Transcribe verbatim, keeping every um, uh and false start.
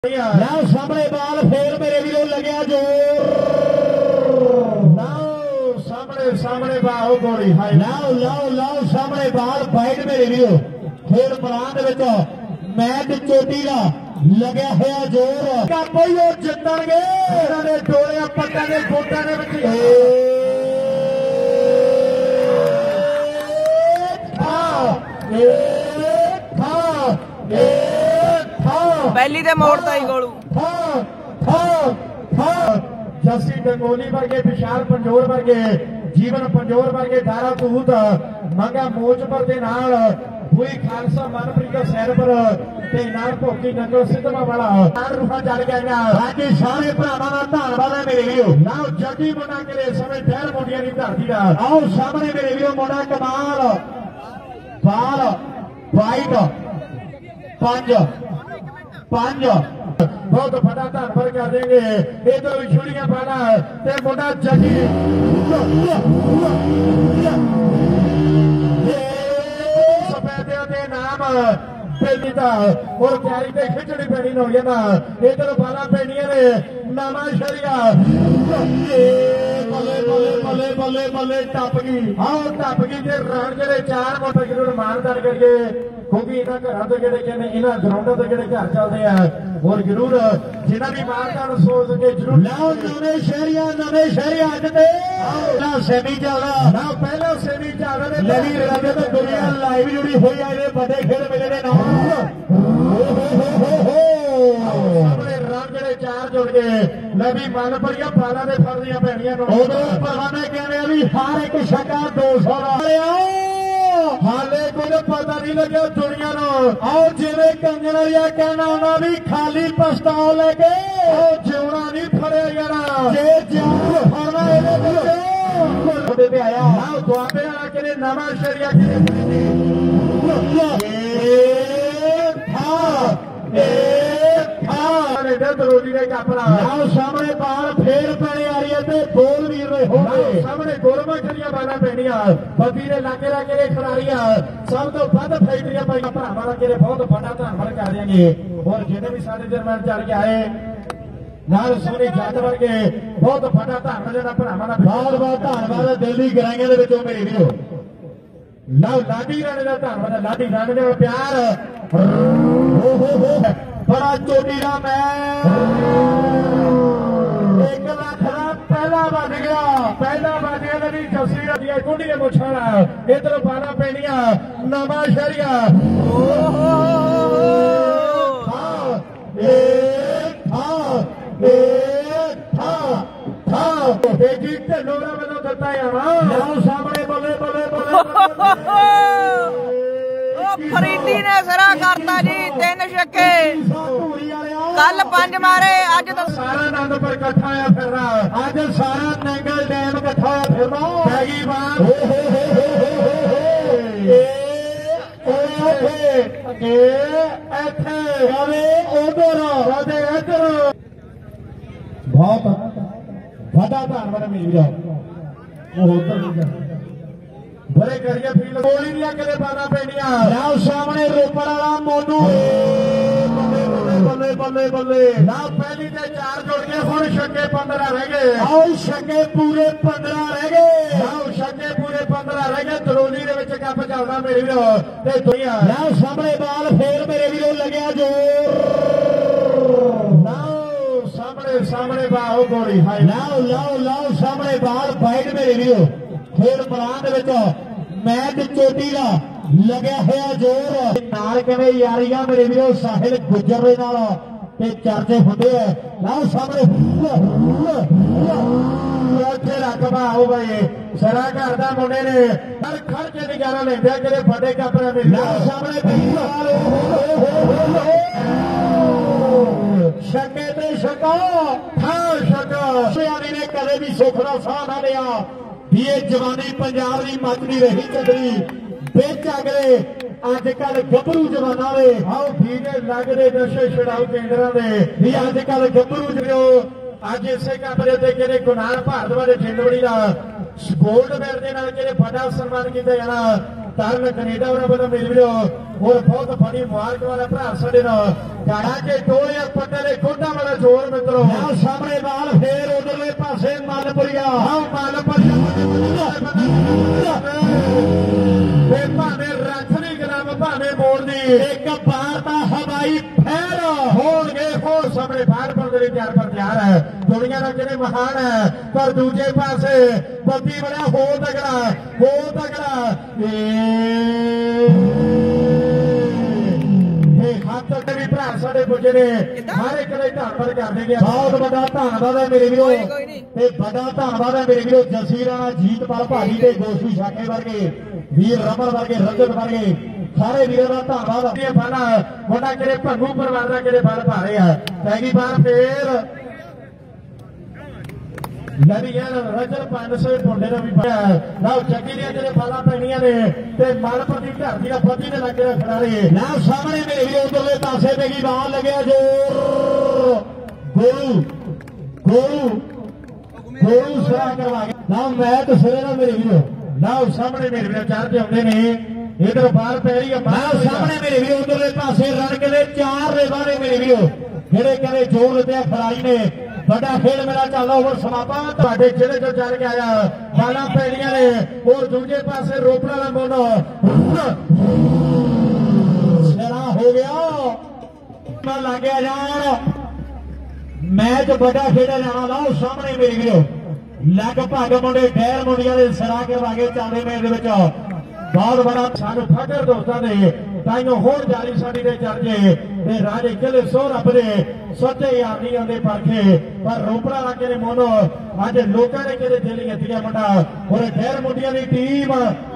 सामने बाल फेर मेरे वीरों लगे जोर सामने सामने बाल गोली लाओ लाओ लाओ सामने बाल फाइट मेरे वीरों फिर मैदान मैच चोटी का लगे हुआ जोर कोई और जितणगे इन्होंने डोलिया पट्टा ने वोटा ने पहली ते मोड़ता ही गोलू जस्सी डंगोली वर्गे विशाल पंजोर वर्गे जीवन पंजोर वर्गे दारा तूत मंगा मोचपर के नाल पूरी खालसा मनप्रीत सैर पर ते नाल भोगी नंगल सिद्धमा वाला नाल रूफा चढ़ गया बाकी सारे भरावां दा धन्नवाद है मेरे वीरो नाल जगी मुंडा करे समय ठहर मुंडियां दी धरती दा आओ सामने मेरे वीरो मुंडा कमाल बाल वाइट पंज पंज बहुत बड़ा धन्यवाद कर देंगे इधर छुड़ियां पाना ते मुंडा जगी सफेदिया के नाम और प्यारी ते खिचड़ी पैनी नौया ना इधर बाला पैनिया ने नामा शरिया बल्ले बल्ले बल्ले बल्ले बल्ले टप गई आओ टप गई जे रण जे चार मोटर जरूर मानदार करके क्योंकि इन्होंने घर तो जोड़े कहने इन्होंने ग्राउंडों तो जोड़े घर चलते हैं और जरूर जिन्हें भी मानदार सोच के जरूर लाओ नवे शहरिया नवे शहरिया अजते सेमी चल रहा ना पहला सेमी चल रहा लड़ी रजे तो दुनिया लाइव जुड़ी हुई है बड़े खेल मेले के नाम चार जुड़ गए लवी मन पड़िया पाला ने फड़दियां पैनियां ने कहने भी हर एक शका दो सौ हाले कोई पता नहीं लगे दुनिया नो आओ जिवे कंगन वालिया कहना होना भी खाली पछताओ लेके जिउना नहीं फड़िया जाना जे जिउ फड़ना ये पे आया आओ दुआबे वाला के नवा शरिया सामने बाल फेर पैने आ रही है बोल वीर सामने गोलमा खड़िया बाला पैनिया बबी ने लागे लागे खिलाड़िया सब तो वध फैक्ट्रियां पाई भरावां दा केरे बहुत बड़ा धन्नवाद कर देंगे और जिन्हें भी सारे दरम्यान चढ़ के आए नाल सोनी जट वर्गे बहुत बड़ा धन्नवाद भरावां दा बहुत बहुत धन्नवाद दिल दी गहराइयां दे विचों मेरे वीरो लव लाडी राणे का धन्नवाद लाडी राणे ने प्यार बड़ा चोटी का मैच एक लाख का पहला बज गया पहला बज गया नवी जसी रही कुंडी के मुछाड़ा इधर बाला पैनिया नवा शहरिया ढिलोरा वालों दता सामने बोले बोले बोले फरीदी ने सरा करता जी तीन छक्के कल पंज मारे अज तो सारा आनंदपुर इकट्ठा आया फिर अज सारा नंगल डैम इकट्ठा आया फिर पैगी बात बहुत बड़ा धन्यवाद मेरा बड़े करिए फील्ड गोली दिया कदे पाना पैनिया लाओ सामने रोपड़ वाला मोनू बल्ले बल्ले बल्ले ना पहली ते चार जुड़ गए हुण छक्के पंद्रह रह गए आओ छक्के पूरे पंद्रह रह गए आओ छक्के पूरे पंद्रह रह गए तरोली दे विच कप चलदा मेरे वीरो ते दुनिया लाओ सामने बाल फेर मेरे वीरो लगे जोर लाओ सामने सामने बाल गोली लाओ लाओ लाओ सामने बाल फाइट मेरे वीरो फिर मैदान मैच चोटी का लगे हुआ जोर नाल कहने यारियां मेरे वीरो साहिल गुजर दे नाल ते चर्चे होंदे है लाओ सामने उत्थे रकबा आओ भाई सरा घर दा मुंडे ने हर खड़ के नजारा लेंदे किते बड़े कपड़े में लाओ सामने छक्के ते छक्का हाँ छक्का यारी ने कदे भी सुख दा साह ना लिया ये जवानी पंजाब की मचदी रही चंदरी बिच अगले अजकल गभरू जवाना दे आओ भीगे लगदे नशे छड़ाऊ केंद्रां दे भी अजकल गभरू जो अज इसे कपड़े ते किहड़े गुनाह भारत वाले जिंदड़ी का गोल्ड मेडल दे नाल किहड़े बड़ा सन्मान किया जाना ਤਰਨ ਕੈਨੇਡਾ ਉਹਨਾਂ ਵੱਲੋਂ ਮਿਲ ਵੀਰੋ ਹੋਰ ਬਹੁਤ ਬੜੀ ਮੁਬਾਰਕ ਵਾਲਾ ਭਰਾ ਸਾਡੇ ਨਾਲ ਗਾੜਾ ਕੇ ਟੋਲਿਆ ਪੱਟੇ ਦੇ ਖੋਡਾ ਵਾਲਾ ਜ਼ੋਰ ਮਿੱਤਰੋ ਆ ਸਾਹਮਣੇ ਬਾਲ ਫੇਰ ਉਧਰਲੇ ਪਾਸੇ ਮਲਪੁਰੀਆ ਆਹ ਮਲਪੁਰੀਆ ਤੇ ਭਾਵੇਂ ਰੱਖ ਨਹੀਂ ਗਰਾਮ ਭਾਵੇਂ ਮੋੜਦੀ ਇੱਕ ਬਾਰ ਦਾ ਹਵਾਈ ਫੇਰ ਹੋਣਗੇ ਹੋਰ ਸਾਹਮਣੇ ਬਾਹਰ ਪਰ ਦੇ ਤਿਆਰ ਪਰ ਤਿਆਰ ਹੈ ਦੁਨੀਆ ਦਾ ਜਿਹੜੇ ਮਹਾਨ ਹੈ ਪਰ ਦੂਜੇ ਪਾਸੇ ਬੱਤੀ ਬੜਿਆ ਹੋ ਤਗੜਾ ਹੋ ਤਗੜਾ ਇਹ ਹੱਥ ਤੇ ਵੀ ਭਰਾ ਸਾਡੇ ਪੁੱਜੇ ਨੇ ਹਰ ਇੱਕ ਦੇ ਧੰਨਵਾਦ ਕਰਦੇ ਨੇ ਬਹੁਤ ਵੱਡਾ ਧੰਨਵਾਦ ਹੈ ਮੇਰੇ ਵੀਰੋ ਤੇ ਵੱਡਾ ਧੰਨਵਾਦ ਹੈ ਮੇਰੇ ਵੀਰੋ ਜਸੀ ਰਾਣਾ ਜੀਤਪਾਲ ਭਾਜੀ ਤੇ ਗੋਸੂ ਸ਼ਾਕੇ ਵਰਗੇ ਵੀਰ ਰਮਨ ਵਰਗੇ ਰੰਜਨ ਵਰਗੇ ਸਾਰੇ ਵੀਰਾਂ ਦਾ ਧੰਨਵਾਦ ਇਹ ਬਾਲਾ ਮੁੰਡਾ ਕਿਹੜੇ ਭੰਗੂ ਪਰਿਵਾਰ ਦਾ ਕਿਹੜੇ ਬਲ ਭਾਰੇ ਆ ਪੈ ਗਈ ਬਾਹਰ ਫੇਰ ਲੜੀ ਯਾਰ ਰਜਲ ਪੰਜ ਸੌ ਪੁੰਡੇ ਦਾ ਵੀ ਪਾਇਆ ਨਾ ਚੱਕੀ ਦੀਆਂ ਜਿਹੜੇ ਬਾਲਾਂ ਪੈਣੀਆਂ ਨੇ ਤੇ ਮਲਪੁਰ ਦੀ ਧਰਤੀ ਦਾ ਫੱਟੀ ਦੇ ਲੱਗੇ ਖਿਡਾਰੀ ਨਾ ਸਾਹਮਣੇ ਮੇਰੇ ਵੀਰੋ ਉਧਰਲੇ ਪਾਸੇ ਤੇ ਕੀ ਬਾਲ ਲੱਗਿਆ ਜੋਰ ਗੋਲੂ ਗੋਲੂ ਗੋਲੂ ਸਰਾ ਕਰਵਾ ਗਿਆ ਨਾ ਮੈਚ ਸਿਰੇ ਨਾਲ ਮੇਰੇ ਵੀਰੋ ਨਾ ਸਾਹਮਣੇ ਮੇਰੇ ਵੀਰ ਚੜ੍ਹਦੇ ਆਉਂਦੇ ਨੇ ਇਧਰ ਬਾਹਰ ਪੈ ਰਹੀ ਹੈ ਬਾਹਰ ਸਾਹਮਣੇ ਮੇਰੇ ਵੀਰੋ ਉਧਰਲੇ ਪਾਸੇ ਰਣ ਕੇ ਦੇ ਚਾਰ ਰੇਵਾਂ ਨੇ ਮੇਰੇ ਵੀਰੋ ਜਿਹੜੇ ਕਹਿੰਦੇ ਜੋਰ ਦਿੱਤੇ ਆ ਖਿਡਾਰੀ ਨੇ ਵੱਡਾ ਖੇਡ ਮੇਰਾ ਚੱਲਦਾ ਹੋਰ ਸਮਾਪਨ ਤੁਹਾਡੇ ਜਿਹੜੇ ਜੋ ਚੱਲ ਕੇ ਆਇਆ ਬਾਲਾਂ ਪੈਣੀਆਂ ਨੇ ਹੋਰ ਦੂਜੇ ਪਾਸੇ ਰੋਪੜਾ ਦਾ ਮੋਨੋ ਸਿਰਾ ਹੋ ਗਿਆ ਨਾ ਲੱਗਿਆ ਜਾਣ ਮੈਚ ਵੱਡਾ ਖੇਡਿਆ ਜਾਣਾ ਲਾਓ ਸਾਹਮਣੇ ਮੇਰੇ ਵੀਰੋ ਲਗਭਗ ਮੁੰਡੇ ਡੈਰ ਮੁੰਡਿਆਂ ਦੇ ਸਿਰਾ ਕਰਵਾ ਕੇ ਚੱਲਦੇ ਮੈਚ ਦੇ ਵਿੱਚ ਬਹੁਤ ਬੜਾ ਸਾਨੂੰ ਫਕਰ ਦੋਸਤਾਂ ਦੇ ਤਾਈਓ ਹੋਰ ਜਾਰੀ ਸਾਡੀ ਦੇ ਚਰਚੇ ਤੇ ਰਾਜੇ ਕਿਲੇ ਸੋ ਰੱਬ ਦੇ ਸੱਚੇ ਯਾਰ ਨਹੀਂ ਆਉਂਦੇ ਪਰਖੇ ਪਰ ਰੋਪੜਾ ਲਾਗੇ ਦੇ ਮੋਨੋ ਅੱਜ ਲੋਕਾਂ ਨੇ ਕਿਹਦੇ ਦਿਲ ਹੀ ਹੱਥੀਆਂ ਮੁੰਡਾ ਹੋਰ ਡੈਰ ਮੁੰਡਿਆਂ ਦੀ ਟੀਮ